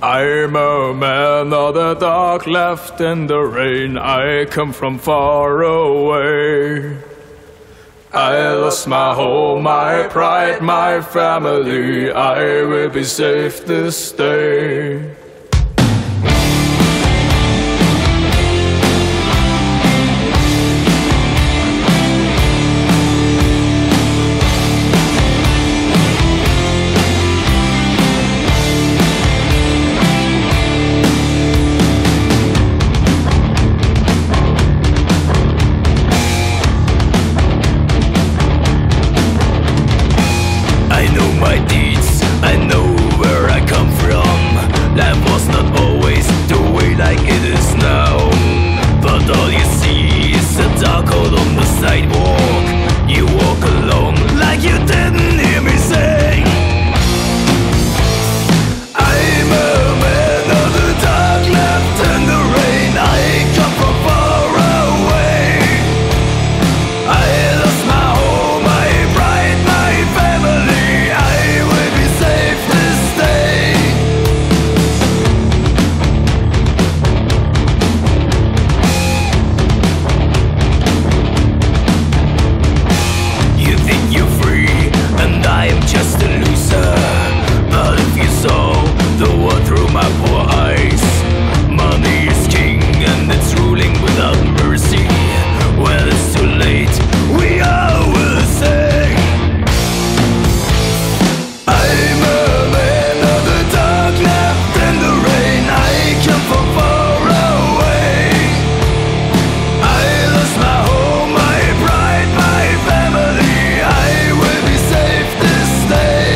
I'm a man of the dark, left in the rain. I come from far away. I lost my home, my pride, my family. I will be safe this day. I know where I come from. Life was not always the way like it is now. But all you see is a dark hole on the sidewalk. You walk along like you didn't hear me say, I'm a man of the dark, left in the rain. I come from far away. I lost my home, my pride, my family. Just a loser, but if you saw the world through my poor eyes, money is king and it's ruling without mercy. Well, it's too late, we all will say, I'm a man of the dark, left in the rain. I come from far away. I lost my home, my pride, my family. I will be safe this day.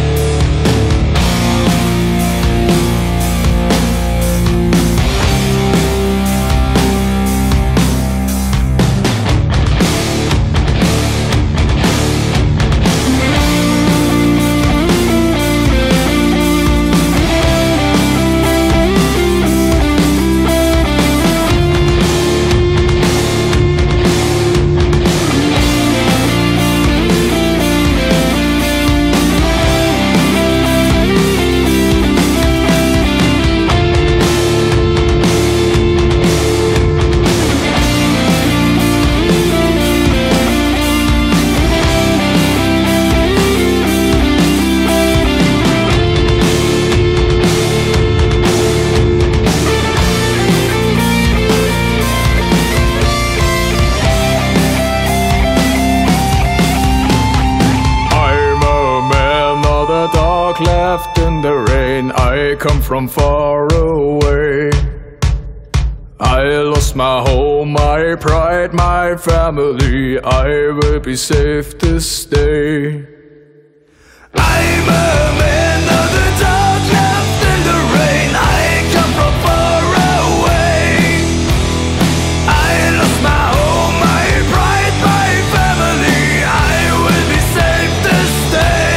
Left in the rain, I come from far away. I lost my home, my pride, my family. I will be safe this day. I'm a man of the dark, left in the rain. I come from far away. I lost my home, my pride, my family. I will be safe this day.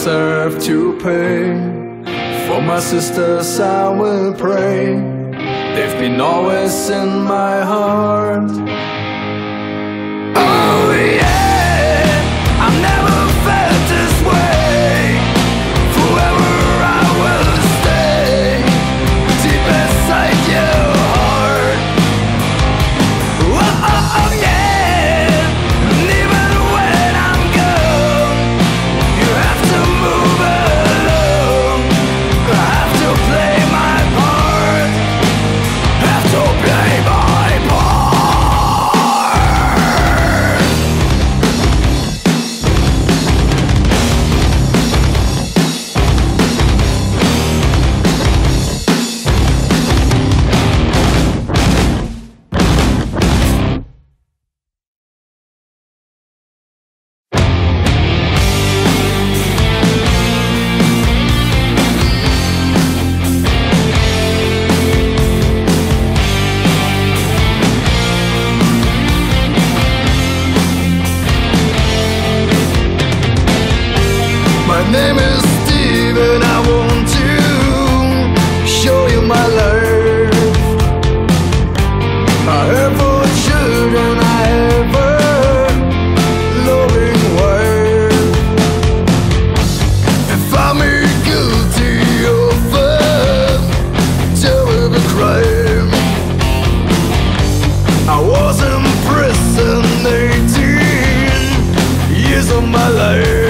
deserve to pay. For my sisters I will pray. They've been always in my heart. Oh yeah, I've never felt this way. Forever I will stay deep inside your heart. Oh, oh, oh yeah, and even when I'm gone, you have to move along. I have to play my part. Have to play my part. My name is Steve and I want to show you my life. I have 4 children, I have a loving wife. If I'm guilty of a terrible crime, I was in prison 18 years of my life.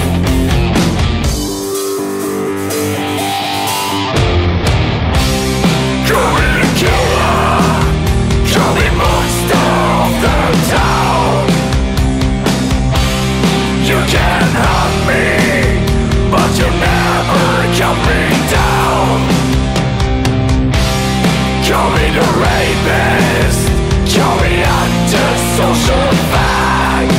Social fact.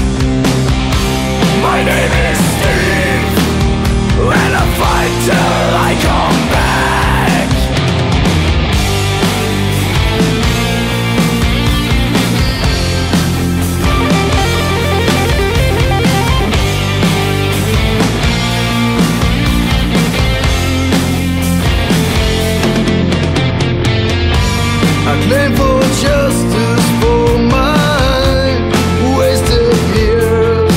My name is Steve, and I fight till I come back. I claim for justice for my wasted years.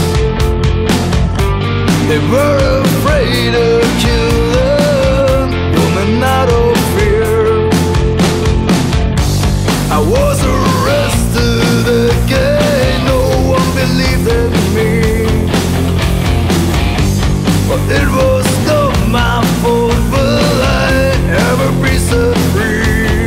They were afraid to kill a woman out of fear. I was arrested again, no one believed in me. But it was not my fault, will I ever be set free?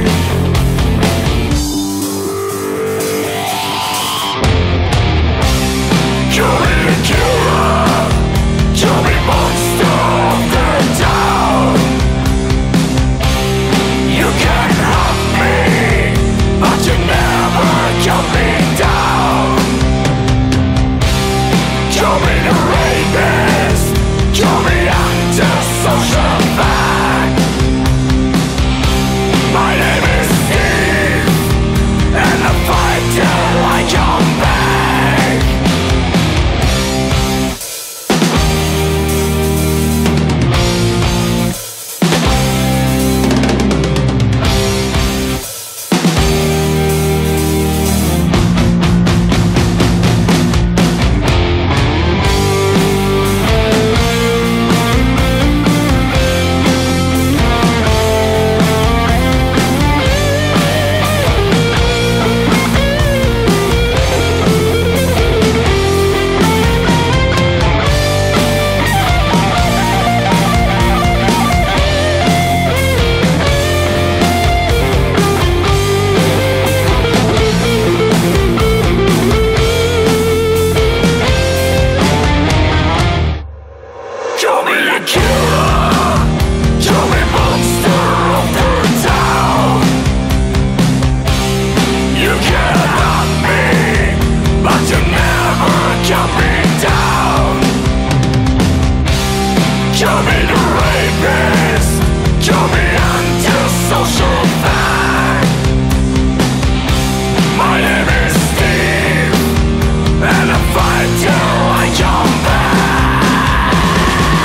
Social fact. My name is Steve, and I fight till I come back. till I come back.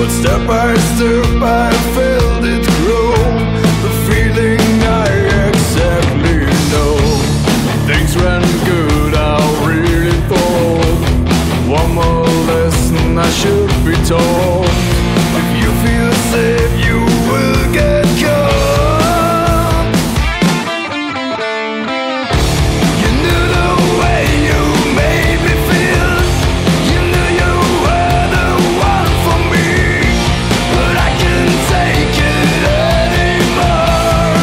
But step by step I felt it grow, the feeling I exactly know. Things ran good, I really thought. One more lesson I should be taught. If you feel safe, you will get caught. You knew the way you made me feel. You knew you were the one for me. But I can't take it anymore.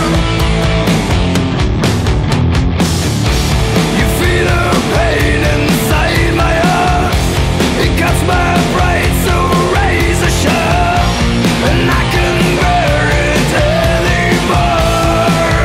You feel the pain inside my heart. It cuts my brain so razor sharp, and I can't bear it anymore.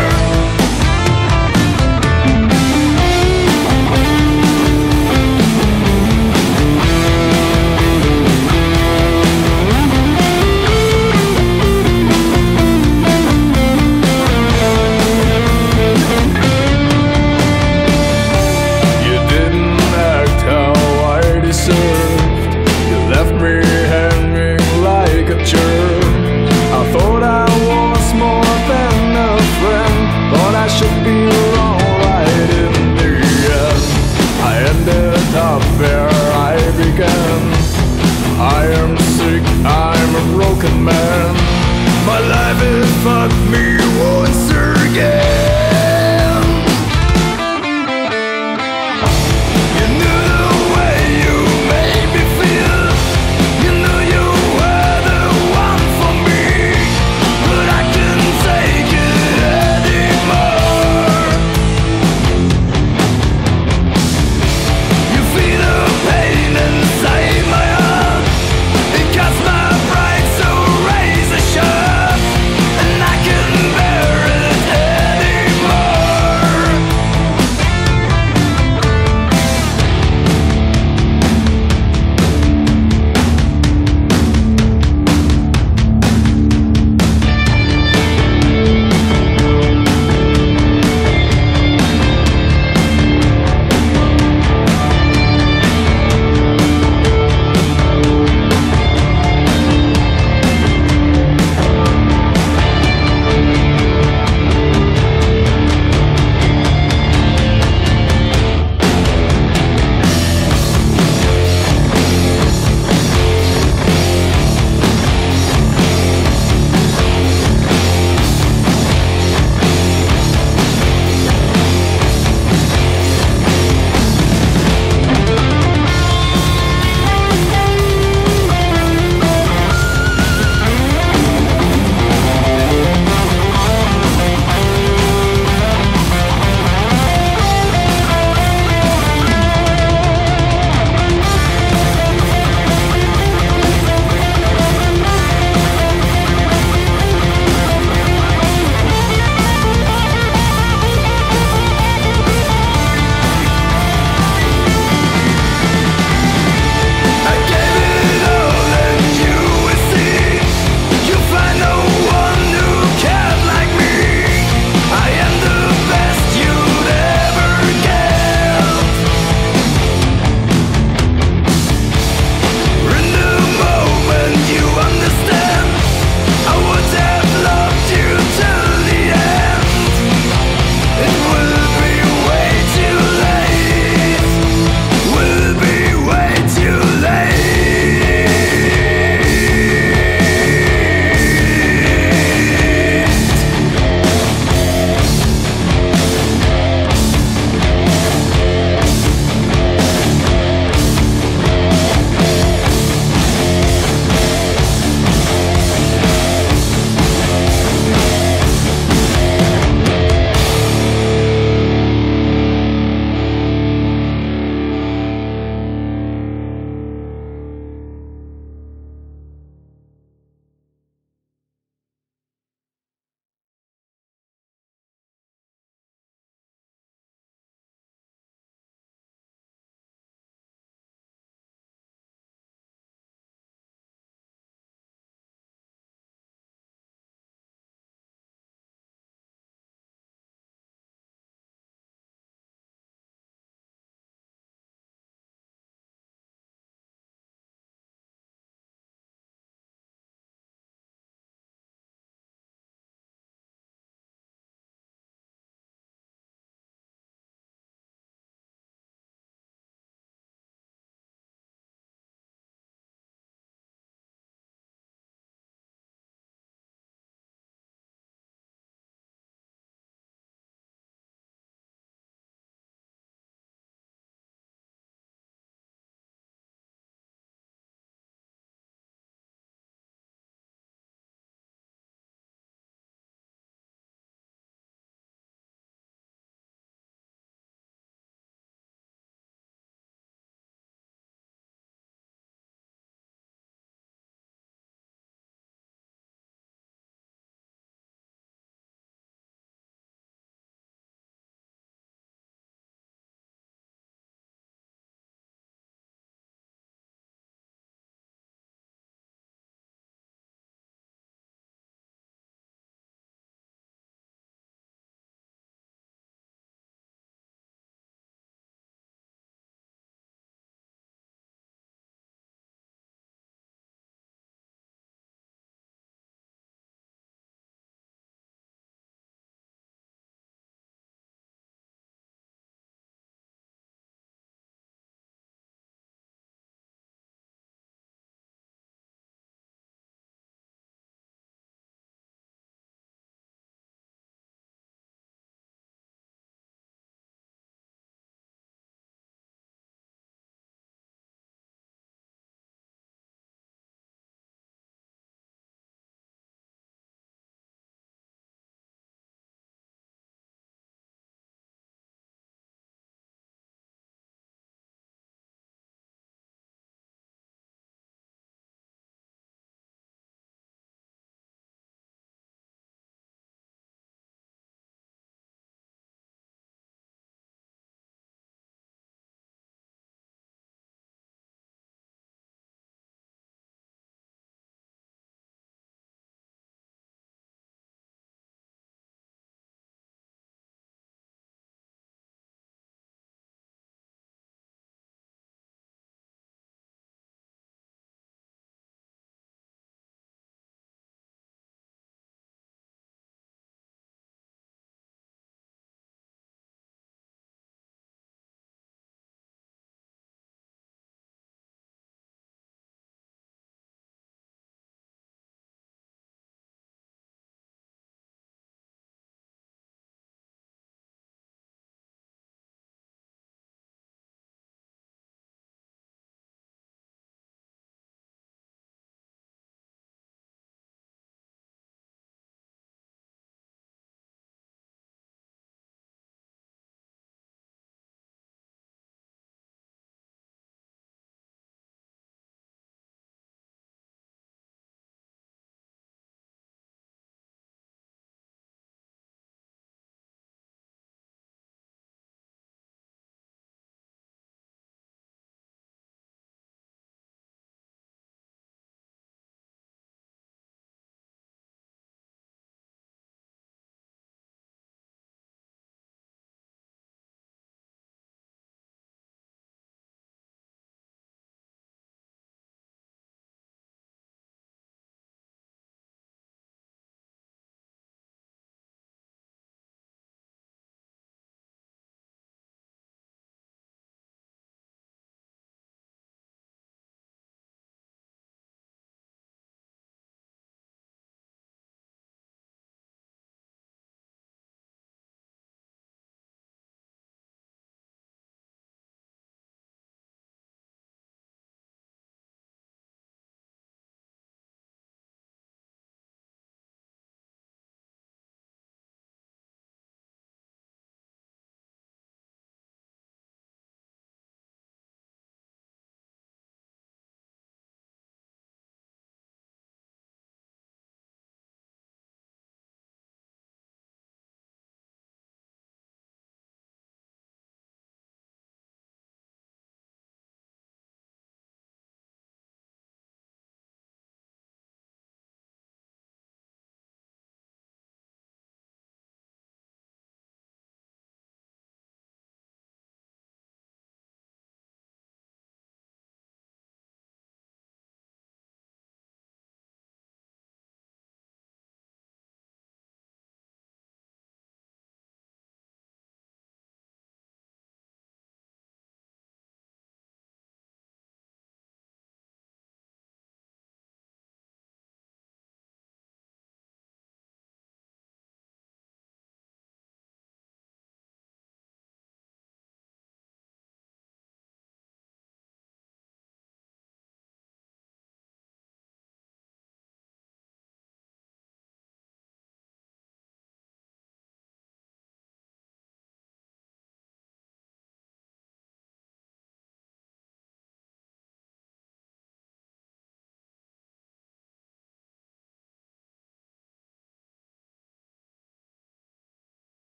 You didn't act how I deserved. You left me hanging like a jerk. I thought I was more than a friend, but I should be wrong right in the end. I ended up where I began. I am sick, I'm a broken man. My life has fucked me